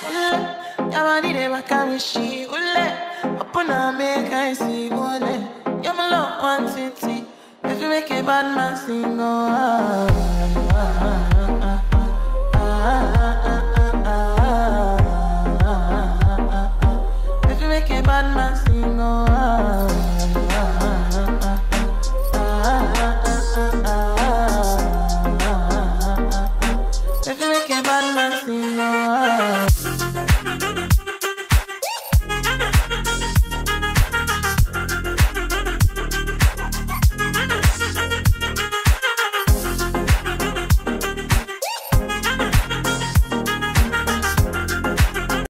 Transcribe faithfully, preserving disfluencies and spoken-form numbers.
Ule, your body they back and she ule. Open and make I see ule. You my love one city. If you make a bad man sing, oh ah ah ah ah ah. Ah.